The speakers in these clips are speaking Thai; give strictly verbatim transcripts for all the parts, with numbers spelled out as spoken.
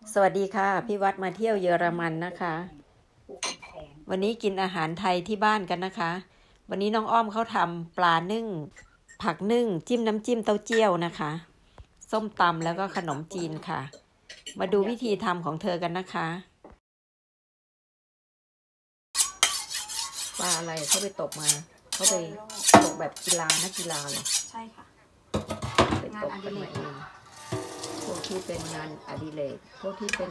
สวัสดีค่ะพี่วัดมาเที่ยวเยอรมันนะคะ วันนี้กินอาหารไทยที่บ้านกันนะคะ วันนี้น้องอ้อมเขาทำปลานึ่งผักนึ่งจิ้มน้ำจิ้มเต้าเจี้ยวนะคะส้มตำแล้วก็ขนมจีนค่ะ มาดูวิธีทำของเธอกันนะคะปลาอะไรเขาไปตกมาเขาไปตกแบบกีฬานักกีฬาเลยใช่ค่ะไปตกกันมาเองพวกที่เป็นงานอดิเรกพวกที่เป็น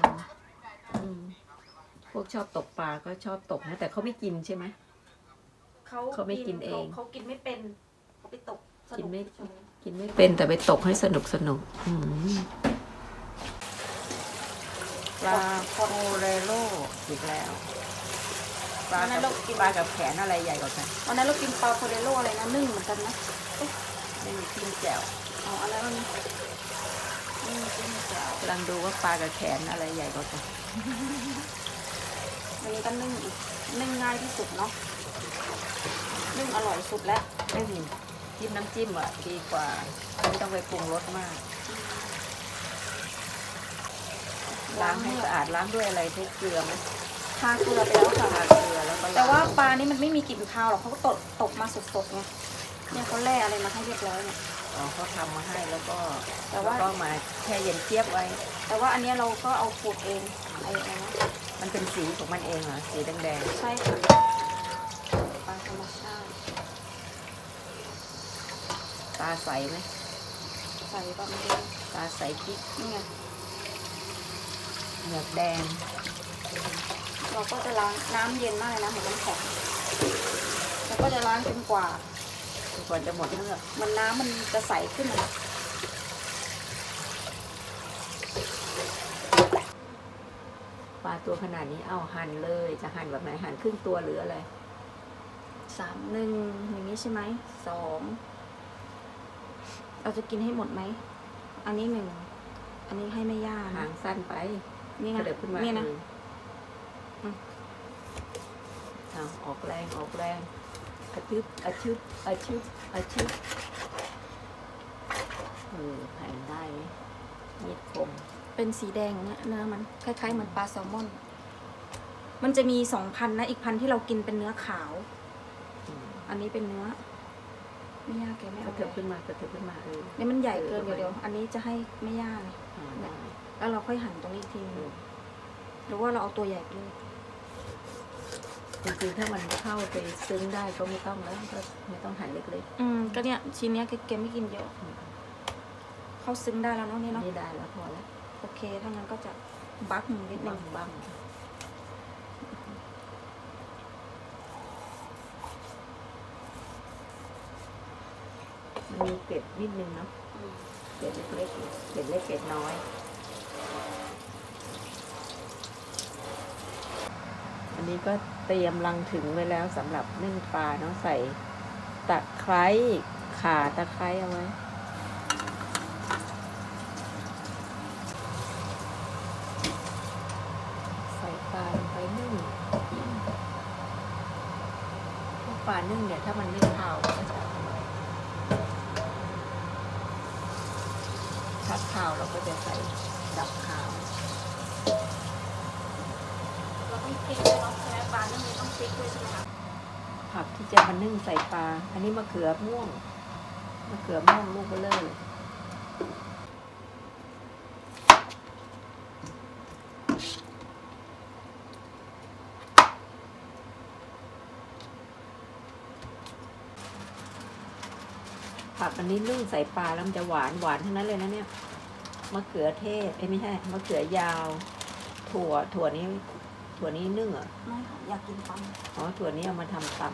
พวกชอบตกปลาก็ชอบตกนะแต่เขาไม่กินใช่ไหมเขาเขาไม่กินเองเขากินไม่เป็นเขาไปตกกินไม่กินไม่เป็นแต่ไปตกให้สนุกสนุกปลาโคเรโลอีกแล้วปลากับปลากับแขนอะไรใหญ่กว่ากันวันนั้นเรากินปลาโคเรโลอะไรนะนึ่งเหมือนกันนะไม่มีจิ้มแจ่วอ๋ออะไรวะนี่ไม่มีจิ้มแจ่วกำลังดูว่าปลากับแขนอะไรใหญ่กว่ากันวันนี้ก็นึ่งอีกนึ่งง่ายที่สุดเนาะนึ่งอร่อยสุดแล้วไม่มีจิ้มน้ำจิ้มอ่ะดีกว่าไม่ต้องไปปรุงรสมากล้างให้สะอาดล้างด้วยอะไรทุกเกลือไหมทาเกลือไปแล้วค่ะทาเกลือแล้วก็แต่ว่าปลานี่มันไม่มีกลิ่นคาวหรอกเขาก็ตกตกมาสดๆไงเนี่ยเขาแล่อะไรมาให้เรียบร้อยเนี่ยอ๋อเขาทำมาให้แล้วก็แต่ว่าก็มาแช่เย็นเจี๊ยบไว้แต่ว่าอันนี้เราก็เอาขูดเองไอ้อะไรนะมันเป็นสีของมันเองเหรอสีแดงๆใช่ค่ะปลาธรรมชาติตาใสไหมใส่ประมาณตาใสกิ๊กนี่ไงเหงือกแดงเราก็จะล้างน้ำเย็นมากเลยนะเหมือนน้ำแข็งแล้วก็จะล้างจนกว่าจนกว่าจะหมดเลือดมันน้ำมันจะใสขึ้นนะปลาตัวขนาดนี้เอาหั่นเลยจะหั่นแบบไหนหั่นครึ่งตัวหรืออะไรสามหนึ่งอย่างนี้ใช่ไหมสองเราจะกินให้หมดไหมอันนี้หนึ่งอันนี้ให้ไม่ย่าหางสั้นไปนี่นะเดี๋ยวขึ้นมานี่นะเอาออกแรงออกแรงอาชึบอาชึบอาชึบอาชึบเออแผ่นได้ไหมมีดคมเป็นสีแดงเนี่ยเนื้อมันคล้ายๆเหมือนปลาแซลมอนมันจะมีสองพันนะอีกพันที่เรากินเป็นเนื้อขาวอันนี้เป็นเนื้อไม่ยากแกไม่เอาเถิบขึ้นมาเถิบขึ้นมาเออนี่มันใหญ่เกินเดี๋ยวเดี๋ยวอันนี้จะให้ไม่ยากเลยแล้วเราค่อยหั่นตรงนี้ทีหรือว่าเราเอาตัวใหญ่ไปเลยจริงๆถ้ามันเข้าไปซึ้งได้ก็ไม่ต้องแล้วก็ไม่ต้องหั่นเล็กๆอืมก็เนี่ยชิ้นนี้แกไม่กินเยอะเข้าซึ้งได้แล้วเนาะนี่เนาะนี่ได้แล้วพอแล้วโอเคถ้างั้นก็จะบักนิดนึงบ้างมันมีเกล็ดนิดนึงเนาะเกล็ดเล็กๆเกล็ดเล็กเกล็ดน้อยอันนี้ก็เตรียมรังถึงไว้แล้วสำหรับนึ่งปลาเนาะใส่ตะไคร้ข่าตะไคร้เอาไว้ใส่ปลาลงไปนึ่งปลานึ่งเนี่ยถ้ามันไม่ขาวถ้าขาวเราก็จะใส่ดับขาวเราต้องพริกด้วยเนาะใช่ไหมปลานึ่งนี้ต้องพริกด้วยใช่ไหมคะผักที่จะมานึ่งใส่ปลาอันนี้มะเขือม่วงมะเขือม่วงลูกเบลอผักอันนี้นึ่งใส่ปลาแล้วมันจะหวานหวานทั้งนั้นเลยนะเนี่ยมะเขือเทศไอ้ไม่ใช่มะเขือยาวถั่วถั่วนี้ถั่วนี้นึ่งเหรอไม่ค่ะอยากกินตำอ๋อถั่วนี้เอามาทำตำ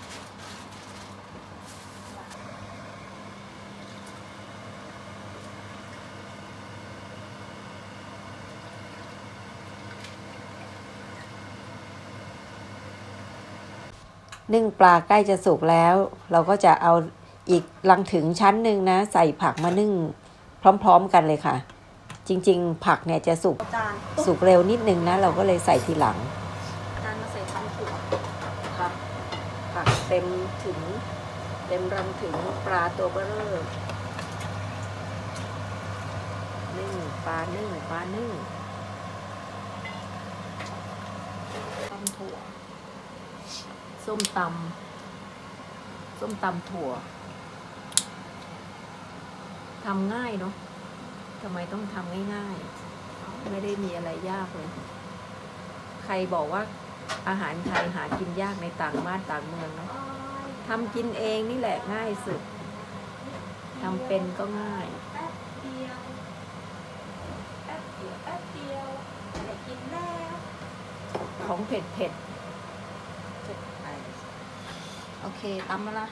นึ่งปลาใกล้จะสุกแล้วเราก็จะเอาอีกลังถึงชั้นหนึ่งนะใส่ผักมานึ่งพร้อมๆกันเลยค่ะจริงๆผักเนี่ยจะสุกสุกเร็วนิดนึงนะเราก็เลยใส่ทีหลังจานมาใส่ชั้นถั่วครับผักเต็มถึงเต็มรังถึงปลาตัวเบ้อนึ่งปลานึ่งปลานึ่งำถั่วส้มตำส้มตำถั่วทำง่ายเนาะทำไมต้องทำง่ายๆไม่ได้มีอะไรยากเลยใครบอกว่าอาหารไทยหากินยากในต่างบ้านต่างเมืองเนาะทำกินเองนี่แหละง่ายสุดทำเป็นก็ง่ายแป๊บเดียวแป๊บเดียวแป๊บเดียวได้กินแล้วของเผ็ดเผ็ดโอเคตำมาละ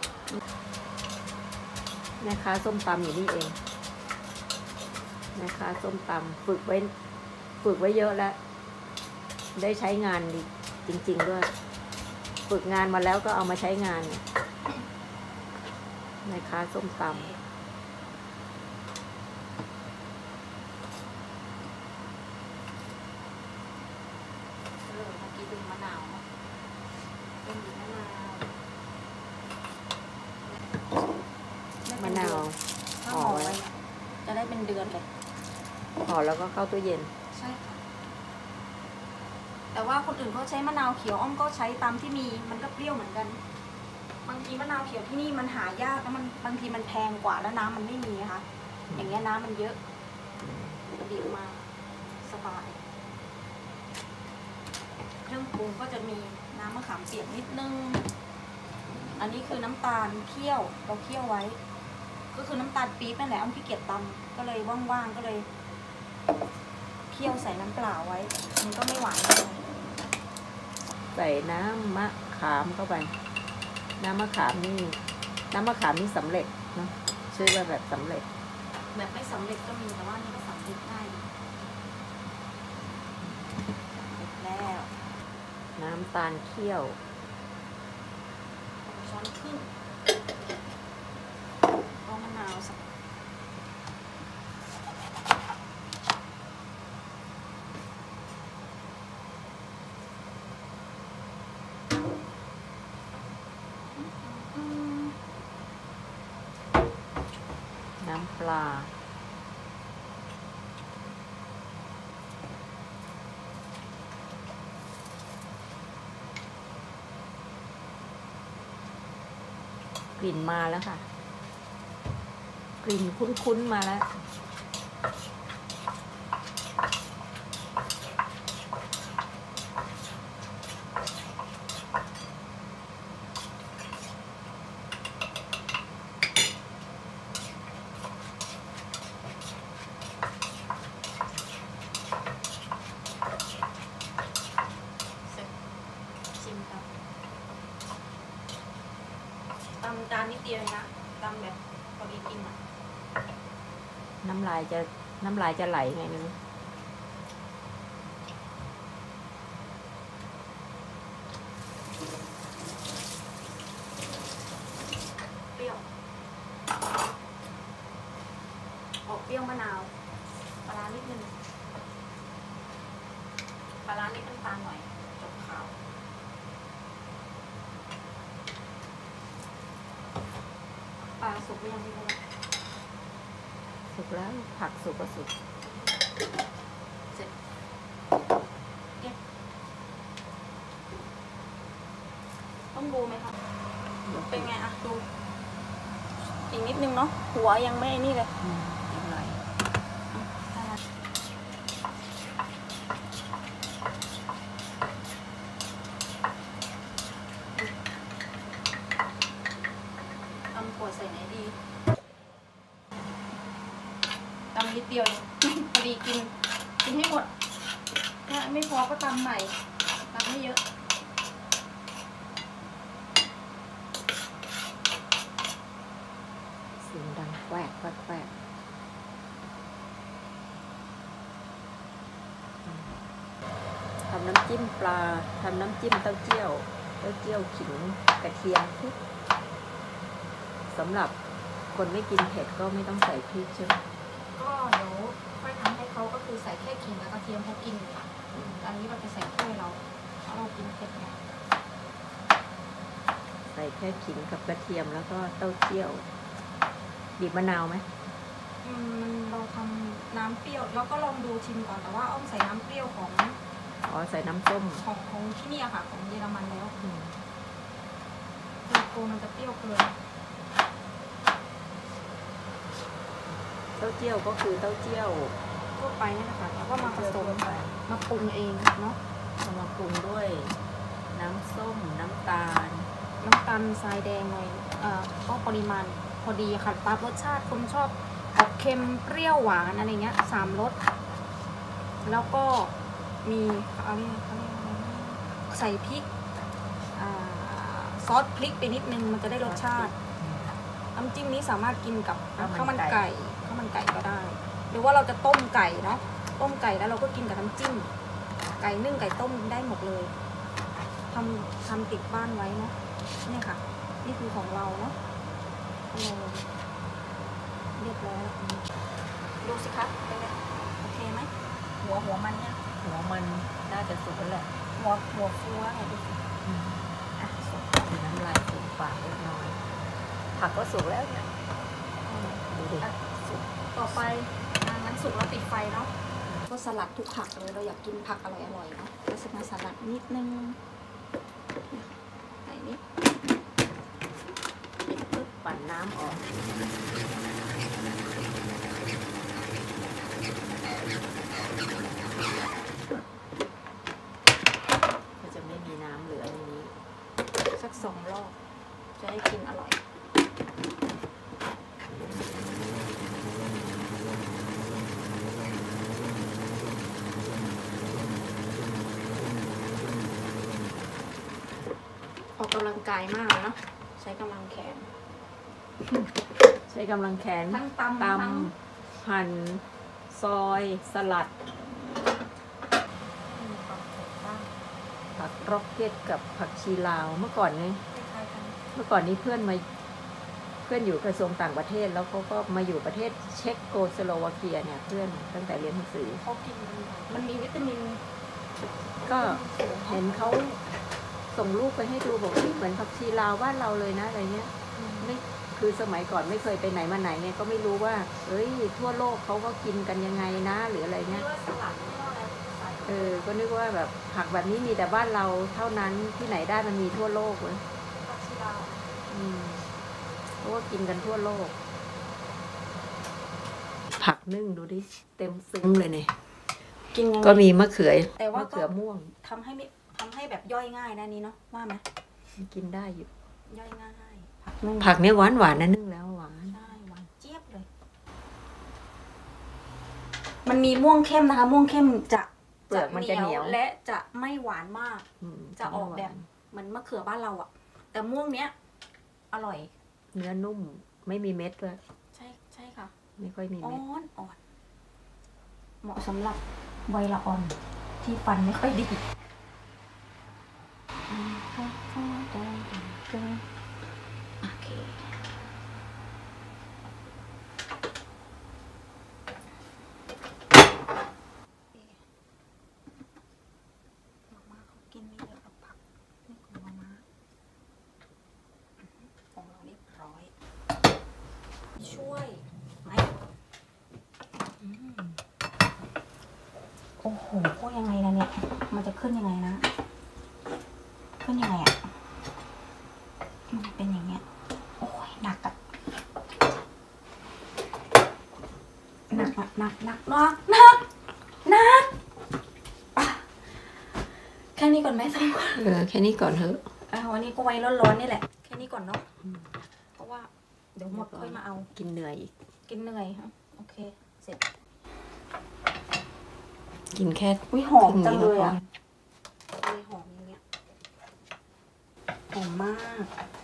แม่ค้าส้มตำอยู่นี่เองแม่ค้าส้มตำฝึกไว้ฝึกไว้เยอะแล้วได้ใช้งานดีจริงๆด้วยฝึกงานมาแล้วก็เอามาใช้งานเนี่ยแม่ค้าส้มตำเออเมื่อกี้ดึงมะนาวเนาะเป็นดึงมะนาวมะนาวถ้าห่อไว้เนี่ยจะได้เป็นเดือนเลยห่อแล้วก็เข้าตู้เย็นใช่ค่ะแต่ว่าคนอื่นเขาใช้มะนาวเขียวอ้อมก็ใช้ตามที่มีมันก็เปรี้ยวเหมือนกันบางทีมะนาวเขียวที่นี่มันหายากแล้วมันบางทีมันแพงกว่าแล้วน้ำมันไม่มีนะคะอย่างเงี้ยน้ำมันเยอะบีบมาสบายเครื่องปรุงก็จะมีน้ำมะขามเปียกนิดนึงอันนี้คือน้ำตาลเคี่ยวเราเคี่ยวไว้ ก็คือน้ำตาลปี๊บนั่นแหละอ้อมขี้เกียจตำก็เลยว่างๆก็เลยเคี่ยวใส่น้ำเปล่าไว้ มันก็ไม่หวานเลยใส่น้ำมะขามเข้าไปน้ำมะขามนี่น้ำมะขามนี่สำเร็จเนาะชื่อว่าแบบสำเร็จแบบไม่สำเร็จก็มีแต่ว่านี่ก็สำเร็จได้เสร็จแล้วน้ำตาลเคี่ยวช้อนครึ่งเอามะนาวสักอืมน้ำปลา กลิ่นมาแล้วค่ะ กลิ่นคุ้นๆมาแล้วเสร็จชิมครับตำจานนิดเดียวนะตำแบบพอดีกินอ่ะน้ำลายจะน้ำลายจะไหลไงไม่รู้เปรี้ยวออกเปรี้ยวมะนาวปลาร้านิดนึงปลาร้านิดน้ำตาลหน่อยจบขาวปลาสุกหรือยังพี่โบสุกแล้วผักสุกก็สุกเสร็จเก็บต้องดูไหมคะเป็นไงอะดูอีกนิดนึงเนาะหัวยังไม่นี่เลยอืมอีกหน่อยตำขวดใส่ไหนดีตำนิดเดียวเอง พอดีกิน กินให้หมดถ้าไม่พอก็ตำใหม่ตำไม่เยอะเสียงดังแควกแควกแควกทำน้ำจิ้มปลาทำน้ำจิ้มเต้าเจี้ยวเต้าเจี้ยวขิงกระเทียมพริกสำหรับคนไม่กินเผ็ดก็ไม่ต้องใส่พริกใช่ไหมก็เดี๋ยวค่อยทำให้เขาก็คือใส่แค่ขิงกับกระเทียมเขากินค่ะอันนี้เราจะใส่ถ้วยเราเพราะเรากินเผ็ดไงใส่แค่ขิงกับกระเทียมแล้วก็เต้าเจี้ยวบีบมะนาวไหมอืมมันเราทำน้ำเปรี้ยวแล้วก็ลองดูชิมก่อนแต่ว่าอ้อมใส่น้ำเปรี้ยวของอ๋อใส่น้ำส้มของของที่นี่อะค่ะของเยอรมันแล้วอืมโลโก้มันจะเปรี้ยวเกินเต้าเจี้ยวก็คือเต้าเจี้ยวทั่วไปนี่นะคะแล้วก็มาผสมมาปรุงเองเนาะเอามาปรุงด้วยน้ำส้มน้ำตาลน้ำตาลทรายแดงหน่อยเอ่อก็ปริมาณพอดีค่ะปรับรสชาติคนชอบออกเค็มเปรี้ยวหวานอะไรเงี้ยสามรสแล้วก็มีเอาเรียกเขาเรียกอะไรนะใส่พริกอ่าซอสพริกไปนิดนึงมันจะได้รสชาติน้ำจิ้มนี้สามารถกินกับข้าวมันไก่ข้าวมันไก่ก็ได้ หรือว่าเราจะต้มไก่เนาะต้มไก่แล้วเราก็กินกับน้ำจิ้มไก่นึ่งไก่ต้มได้หมดเลยทำทำติดบ้านไว้เนาะเนี่ยค่ะ นี่คือของเราเนาะเราเรียบร้อยแล้วดูสิคะเป็นไงโอเคไหมหัวหัวมันเนี่ยหัวมันน่าจะสุกแล้วแหละหัวหัวฟูแล้วไงดูสิอืมอ่ะสุกมีน้ำลายฟูมปากเล็กน้อยผักก็สุกแล้วเนี่ยอืมดูดิอ่ะสุกต่อไปอ่ะงั้นสุกแล้วปิดไฟเนาะก็สลัดทุกผักเลยเราอยากกินผักอร่อยๆเนาะก็จะมาสลัดนิดนึงใส่นิดปึ๊บปั่นน้ำออกก็จะไม่มีน้ำเหลือในนี้สักสองรอบจะได้กินอร่อยออกกำลังกายมากเลยเนาะใช้กำลังแขนใช้กำลังแขนทั้งตำตทั้งำหั่นซอยสลัดมีความแตกต่างผักร็อกเก็ตกับผักชีลาวเมื่อก่อนนี้คล้ายๆกันเมื่อก่อนนี้เพื่อนมาเพื่อนอยู่กระทรวงต่างประเทศแล้วเขาก็มาอยู่ประเทศเช็กโกสโลวาเกียเนี่ยเพื่อนตั้งแต่เรียนหนังสือเขากินกันมันมีวิตามินก็เห็นเขาส่งรูปไปให้ดูบอกว่าเหมือนผักชีลาวบ้านเราเลยนะอะไรเงี้ยไม่คือสมัยก่อนไม่เคยไปไหนมาไหนไงก็ไม่รู้ว่า เอ้ยทั่วโลกเขาก็กินกันยังไงนะหรืออะไรเงี้ยว่าสลัดไม่ว่าอะไรใส่เออก็นึกว่าแบบผักแบบนี้มีแต่บ้านเราเท่านั้นที่ไหนได้มันมีทั่วโลกเลยผักชีลาวอืมเพราะว่ากินกันทั่วโลก ผักนึ่งดูดิเต็มซึ้งเลยเนี่ยกินยังไงก็มีมะเขือแต่ว่ามะเขือม่วงทำให้ไม่ทำให้แบบย่อยง่ายนะนี้เนาะว่าไหมกินได้อยู่ย่อยง่ายผักนึ่งผักเนี่ยหวานหวานนะนึ่งแล้วหวานใช่หวานเจี๊ยบเลย มันมีม่วงเข้มนะคะ ม่วงเข้มจะเปลือกมันจะเหนียวและจะไม่หวานมากอืมจะออกแบบเหมือนมะเขือบ้านเราอะแต่ม่วงเนี้ย อร่อยเนื้อนุ่มไม่มีเม็ดด้วยใช่ใช่ค่ะไม่ค่อยมีอ่อเม็ดนอ่อน เหมาะสำหรับวัยละอ่อน ที่ฟันไม่ค่อยดีโอเคมาม่าเขากินไม่เยอะกับผักนี่ของมาม่าของเราเรียบร้อย ช่วยไหมอืมโอ้โหพวกยังไงนะเนี่ย มันจะขึ้นยังไงนะ ขึ้นยังไงอะมันเป็นอย่างเงี้ย โอ้ยหนักอะหนักอะหนักหนักหนักหนักหนักอ่ะแค่นี้ก่อนไหมสักก่อนเออแค่นี้ก่อนเถอะอ่ะวันนี้ก็ไว้ร้อนๆนี่แหละ แค่นี้ก่อนเนาะ เพราะว่าเดี๋ยวหมดค่อยมาเอากินเหนื่อยอีกกินเหนื่อยค่ะโอเค เสร็จกินแค่อุ้ยหอมจังเลยอ่ะเลยหอมอย่างเงี้ยหอมมาก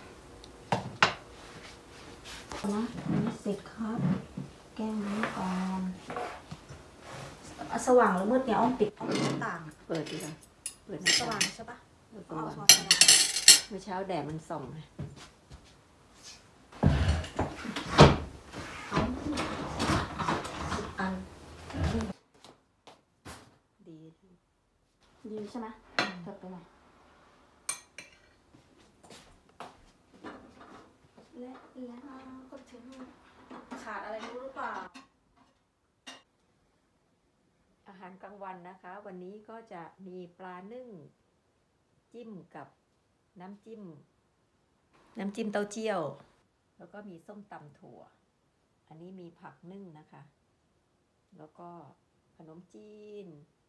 นะอันนี้เสร็จครับ แก้มนี้ก่อนอ่ะสว่างหรือมืดเนี่ยอ้อมปิดอ้อมปิดหน้าต่างเปิดดีกว่าเปิดหน้าสต่าว่าง งใช่ปะเปิดสเอาว่างสว่างสว่างเมื่อเช้าแดดมันส่องไงเอาสิบอันดีดีใช่ไหมเถิดไปหน่อยและแล้วก็ถึงขาดอะไรรู้หรือเปล่าอ่ะหารกลางวันนะคะ วันนี้ก็จะมีปลานึ่งจิ้มกับน้ำจิ้มน้ำจิ้มเต้าเจี้ยวแล้วก็มีส้มตำถั่วอันนี้มีผักนึ่งนะคะแล้วก็ขนมจีน